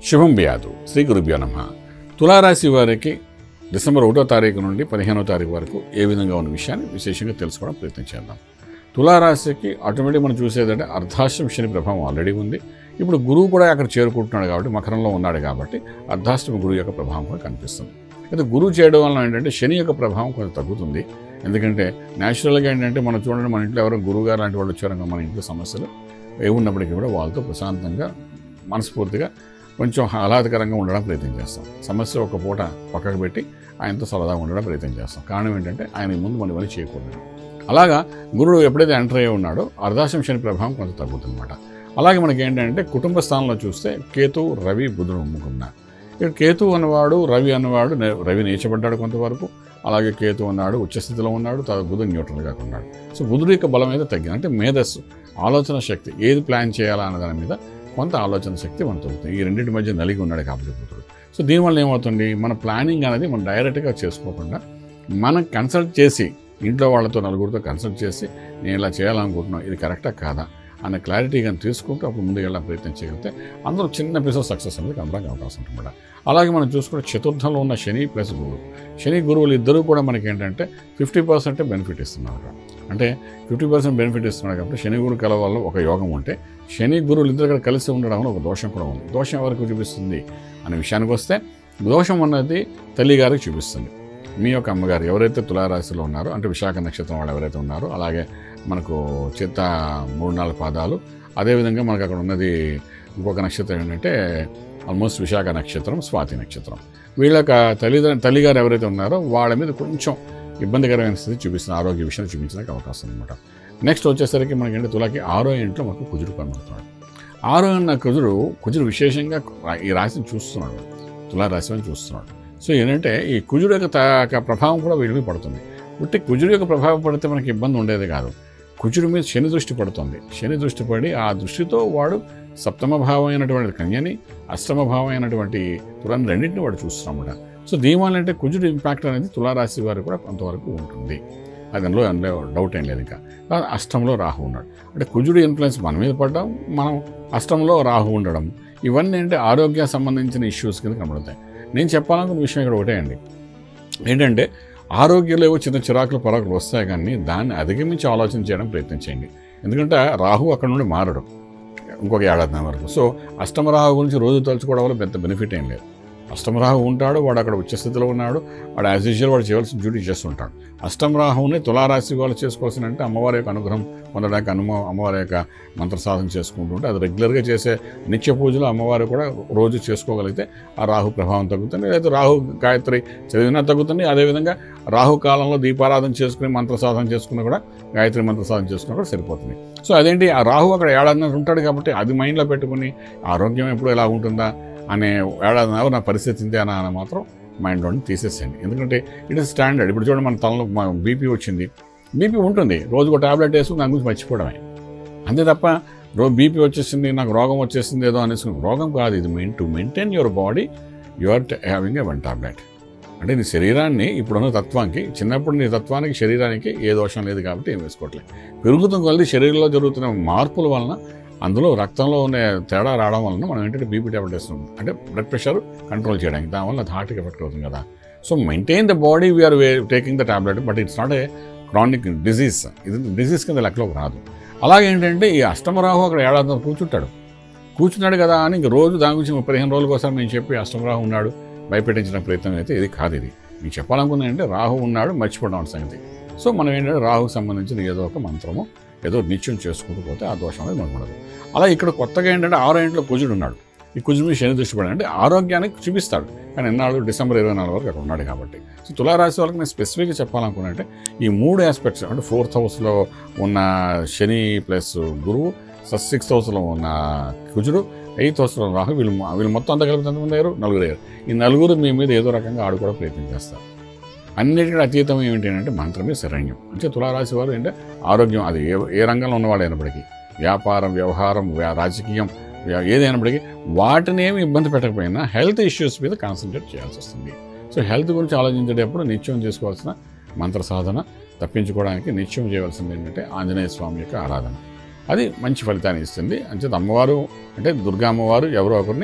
శుభం వ్యాధు శ్రీ గురుభ్యో నమః. తులారాశి వారికి డిసెంబర్ 1వ తారీఖు నుండి 15వ తారీఖు వరకు ఏ విధంగా ఉన్న విషయాన్ని విశేషంగా తెలుసుకోవడం ప్రయత్నం చేద్దాం. తులారాశికి ఆటోమేటిక్ మనం చూసేదంటే అర్ధాష్టమ శని ప్రభావం ఆల్రెడీ ఉంది. ఇప్పుడు గురువు కూడా అక్కడ చేరుకుంటున్నాడు కాబట్టి, మకరంలో ఉన్నాడు కాబట్టి అర్ధాష్టమ గురువు యొక్క ప్రభావం కూడా కనిపిస్తుంది. అయితే గురువు చేయడం వల్ల ఏంటంటే శని యొక్క ప్రభావం కొంచెం తగ్గుతుంది. ఎందుకంటే న్యాచురల్గా ఏంటంటే మనం చూడండి, మన ఇంట్లో ఎవరో గురువు గారు లాంటి వాళ్ళు వచ్చారనుకో, మన ఇంట్లో సమస్యలు ఏమున్నప్పటికీ కూడా వాళ్ళతో ప్రశాంతంగా మనస్ఫూర్తిగా కొంచెం ఆహ్లాదకరంగా ఉండడం ప్రయత్నం చేస్తాం. సమస్య ఒక పూట పక్కకు పెట్టి ఆయనతో సరదాగా ఉండడం ప్రయత్నం చేస్తాం. కారణం ఏంటంటే ఆయన ముందు మనం ఇవన్నీ చేయకూడదు. అలాగా గురుడు ఎప్పుడైతే ఎంటర్ అయ్యి ఉన్నాడో అర్ధాష్టమ శని ప్రభావం కొంచెం తగ్గుతుందన్నమాట. అలాగే మనకి ఏంటంటే కుటుంబ స్థానంలో చూస్తే కేతు, రవి, బుధుడు ముగ్గురున్నారు. ఇక్కడ కేతు అన్నవాడు, రవి అన్నవాడు, రవి నీచబడ్డాడు కొంతవరకు. అలాగే కేతు అన్నాడు ఉచ్చస్థితిలో ఉన్నాడు, బుధుడు న్యూట్రల్గా ఉన్నాడు. సో బుధుడు యొక్క బలం మీద తగ్గింది. అంటే మేధస్సు, ఆలోచన శక్తి, ఏది ప్లాన్ చేయాలా అన్న దాని మీద కొంత ఆలోచన శక్తి మనకు తగ్గుతుంది. ఈ రెండింటి మధ్య నలిగి ఉన్నాడు కాబట్టి బుధుడు. సో దీనివల్ల ఏమవుతుంది, మన ప్లానింగ్ అనేది మనం డైరెక్ట్గా చేసుకోకుండా మనం కన్సల్ట్ చేసి, ఇంట్లో వాళ్ళతో నలుగురితో కన్సల్ట్ చేసి నేను ఇలా చేయాలనుకుంటున్నాను, ఇది కరెక్టా కాదా అన్న క్లారిటీ కానీ తీసుకుంటూ అప్పుడు ముందుకు వెళ్ళాలని ప్రయత్నం చేయగలిగితే అందరూ చిన్న పీస్ సక్సెస్ అనేది కనడానికి అవకాశం ఉంటుందన్నమాట. అలాగే మనం చూసుకుంటే చతుర్థంలో ఉన్న శని ప్లస్ గురువు, శని గురువులు ఇద్దరు కూడా మనకి ఏంటంటే 50% బెనిఫిట్ ఇస్తున్నారు. అంటే 50% బెనిఫిట్ ఇస్తున్నాడు కాబట్టి శని గురువు కలవల్ల ఒక యోగం ఉంటే, శని గురువులు ఇద్దరు కూడా కలిసి ఉండడంలో ఒక దోషం కూడా ఉంది. దోషం ఎవరికి చూపిస్తుంది అనే విషయానికి వస్తే, దోషం అన్నది తల్లి గారికి చూపిస్తుంది. మీ యొక్క అమ్మగారు ఎవరైతే తులారాశిలో ఉన్నారో, అంటే విశాఖ నక్షత్రం వాళ్ళు ఎవరైతే ఉన్నారో, అలాగే మనకు చిత్త 3-4 పాదాలు, అదేవిధంగా మనకు అక్కడ ఉన్నది ఇంకొక నక్షత్రం ఏంటంటే ఆల్మోస్ట్ విశాఖ నక్షత్రం, స్వాతి నక్షత్రం. వీళ్ళకి తల్లిగారు ఎవరైతే ఉన్నారో వాళ్ళ మీద కొంచెం ఇబ్బందికరమైన స్థితి చూపిస్తున్న ఆరోగ్య విషయాన్ని చూపించడానికి అవకాశం అనమాట. నెక్స్ట్ వచ్చేసరికి మనకంటే తులాకి 6వ ఇంట్లో మనకు కుజుడు కనబడుతున్నాడు. 6వ ఉన్న కుజుడు విశేషంగా ఈ రాశిని చూస్తున్నాడు, తులారాశిని చూస్తున్నాడు. సో ఏంటంటే ఈ కుజుడు యొక్క ప్రభావం కూడా వీడి మీద పడుతుంది. అంటే కుజుడు యొక్క ప్రభావం పడితే మనకి ఇబ్బంది ఉండేది కాదు. కుజుడి మీద శని దృష్టి పడుతుంది. శని దృష్టి పడి ఆ దృష్టితో వాడు సప్తమ భావం అయినటువంటి కన్యని, అష్టమ భావం అయినటువంటి తులాన్ని రెండింటిని వాడు చూస్తున్నాడు. సో దీనివల్ల అంటే కుజుడు ఇంపాక్ట్ అనేది తులారాశి వారికి కూడా కొంతవరకు ఉంటుంది. అందులో డౌట్ ఏం లేదు. ఇంకా అష్టంలో రాహు ఉన్నాడు. అంటే కుజుడు ఇన్ఫ్లుయెన్స్ మన మీద పడడం, మనం అష్టంలో రాహు ఉండడం, ఇవన్నీ అంటే ఆరోగ్య సంబంధించిన ఇష్యూస్ కింద కనబడతాయి. నేను చెప్పాలనుకున్న విషయం ఇక్కడ ఒకటే అండి, ఏంటంటే ఆరోగ్యంలో ఏవో చిన్న చిరాకులు పరాకులు వస్తాయి, కానీ దాన్ని అధిగమించి ఆలోచన చేయడం ప్రయత్నం చేయండి. ఎందుకంటే రాహు అక్కడ నుండి మారడం ఇంకొక ఏడాది వరకు. సో అష్టమ రాహు గురించి రోజు తలుచుకోవడం వల్ల పెద్ద బెనిఫిట్ ఏం లేదు. అష్టమ రాహు ఉంటాడు, వాడు అక్కడ ఉచ్చస్థితిలో ఉన్నాడు, వాడు యాజ్ యూజువల్ వాడు చేయవలసిన డ్యూటీ చేస్తుంటాడు. అష్టమ రాహుని తులారాశి వాళ్ళు చేసుకోవాల్సిన అంటే అమ్మవారి యొక్క అనుగ్రహం పొందడానికి అమ్మవారి యొక్క మంత్ర సాధన చేసుకుంటుంటే, అది రెగ్యులర్గా చేసే నిత్య పూజలు అమ్మవారు కూడా రోజు చేసుకోగలిగితే ఆ రాహు ప్రభావం తగ్గుతుంది. లేదా రాహు గాయత్రి చదివినా తగ్గుతుంది. అదేవిధంగా రాహు కాలంలో దీపారాధన చేసుకుని మంత్ర సాధన చేసుకున్నా కూడా, గాయత్రి మంత్ర సాధన చేసుకున్నా కూడా సరిపోతుంది. సో అదేంటి, ఆ రాహు అక్కడ ఏడాదిన్నర ఉంటాడు కాబట్టి అది మైండ్లో పెట్టుకుని ఆరోగ్యం ఎప్పుడు ఎలా ఉంటుందా అనే ఏడాదిన్నర నా పరిస్థితి ఇంతే అని మాత్రం మైండ్లోని తీసేసేయండి. ఎందుకంటే ఇట్ ఇస్ స్టాండర్డ్. ఇప్పుడు చూడండి, మన తలలో బీపీ వచ్చింది, బీపీ ఉంటుంది, రోజుకు ఒక టాబ్లెట్ వేసుకుని దాని గురించి మర్చిపోవడమే అంతే తప్ప బీపీ వచ్చేసింది, నాకు రోగం వచ్చేసింది ఏదో అనేసి, రోగం కాదు ఇది. To maintain your body you are having a 1 tablet. అంటే నీ శరీరాన్ని ఇప్పుడున్న తత్వానికి, చిన్నప్పుడు నీ తత్వానికి శరీరానికి ఏ దోషం లేదు కాబట్టి ఏం వేసుకోవట్లేదు. పెరుగుతున్న కొలది శరీరంలో జరుగుతున్న మార్పుల వలన, అందులో రక్తంలో ఉన్న తేడా రావడం వలన మనం ఏంటంటే బీపీ టాబ్లెట్ వేస్తున్నాం. అంటే బ్లడ్ ప్రెషర్ కంట్రోల్ చేయడానికి, దానివల్ల హార్ట్కి ఎఫెక్ట్ అవుతుంది కదా. So maintain the body, we are taking the tablet, but it's not a chronic disease. ఇది డిజీజ్ కింద లెక్కలోకి రాదు. అలాగే ఏంటంటే ఈ అష్టమరాహు అక్కడ ఏడాది కూర్చున్నాడు కదా అని ఇంక రోజు దాని గురించి 15 రోజుల కోసం నేను చెప్పి అష్టమరాహు ఉన్నాడు భయపెట్టించిన ప్రయత్నం అయితే ఇది కాదు. ఇది మీకు చెప్పాలనుకుంది అంటే రాహు ఉన్నాడు మర్చిపోవడం సంగతి. సో మనం ఏంటంటే రాహుకు సంబంధించిన ఏదో ఒక మంత్రము ఏదో నిత్యం చేసుకుంటూ పోతే ఆ దోషం అనేది మనకు ఉండదు. అలా ఇక్కడ కొత్తగా ఏంటంటే 6వ ఇంట్లో కుజుడు ఉన్నాడు. ఈ కుజుడు మీద శని దృష్టి పడి అంటే ఆరోగ్యానికి చూపిస్తాడు, కానీ ఎన్నాడు డిసెంబర్ 24 వరకు అక్కడ ఉన్నాడు కాబట్టి. సో తులారాశి వాళ్ళకి నేను స్పెసిఫిక్గా చెప్పాలనుకున్నట్టే ఈ 3 ఆస్పెక్ట్స్, అంటే 4th హౌస్లో ఉన్న శని ప్లస్ గురువు, 6th హౌస్లో ఉన్న కుజుడు, 8th హౌస్లో రాహు, వీళ్ళు మొత్తం అంతా కలిపి ఎంతమంది అయ్యారు? 4 అయ్యారు. ఈ 4 మీ మీద ఏదో రకంగా ఆడుకోవడం ప్రయత్నం చేస్తారు. అన్నిటికీ అతీతం ఏమిటంటే మంత్రమే శరణ్యం. అంటే తులారాశి వారు అంటే ఆరోగ్యం, అది ఏ రంగంలో ఉన్నవాడు అయినప్పటికీ, వ్యాపారం, వ్యవహారం, రాజకీయం, ఏదైనప్పటికీ వాటిని ఏమి ఇబ్బంది పెట్టకపోయినా హెల్త్ ఇష్యూస్ మీద కాన్సన్ట్రేట్ చేయాల్సి వస్తుంది. సో హెల్త్ గురించి ఆలోచించేటప్పుడు నిత్యం చేసుకోవాల్సిన మంత్ర సాధన, తప్పించుకోవడానికి నిత్యం చేయవలసింది ఏంటంటే ఆంజనేయ స్వామి యొక్క ఆరాధన. అది మంచి ఫలితాన్ని ఇస్తుంది. అంచేత అమ్మవారు అంటే దుర్గా అమ్మవారు ఎవరో ఒకరిని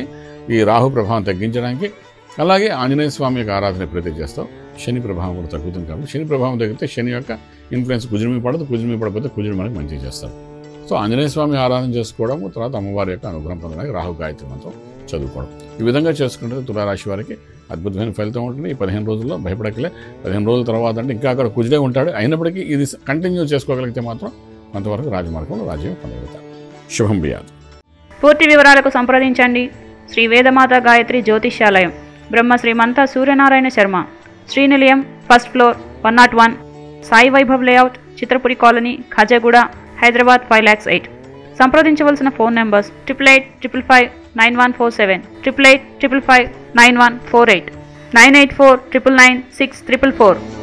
ఈ రాహు ప్రభావం తగ్గించడానికి, అలాగే ఆంజనేయ స్వామి యొక్క ఆరాధన ప్రతి చేస్తాం. శని ప్రభావం కూడా తగ్గుతుంది కాబట్టి శని ప్రభావం తగ్గితే శని యొక్క ఇన్ఫ్లుయెన్స్ కుజుడి మీద పడదు, కుజుడి మీద పడిపోతే కుజుడు మనకి మంచిగా చేస్తారు. సో ఆంజనేయ స్వామి ఆరాధన చేసుకోవడము, తర్వాత అమ్మవారి యొక్క అనుగ్రహం పొందడానికి రాహు గాయత్రి మంత్రం చదువుకోవడం, ఈ విధంగా చేసుకుంటే తులారాశి వారికి అద్భుతమైన ఫలితం ఉంటుంది. ఈ 15 రోజుల్లో భయపడకలే. 15 రోజుల తర్వాత అంటే ఇంకా అక్కడ కుజుడే ఉంటాడు, అయినప్పటికీ ఇది కంటిన్యూ చేసుకోగలిగితే మాత్రం కొంతవరకు రాజమార్గంలో రాజ్యం పొందగలుగుతారు. శుభం బియాదు. పూర్తి వివరాలకు సంప్రదించండి Shri Vedamata Gayatri Jyotishyalayam, Brahmasri Mantha Suryanarayana Sharma, Srinilayam, first floor, 101, Sai Vaibhav layout, Chitrapuri colony, Khajaguda, Hyderabad 5,08,000. సంప్రదించవలసిన ఫోన్ నెంబర్స్ 8855591147, 8855591148, 984999644.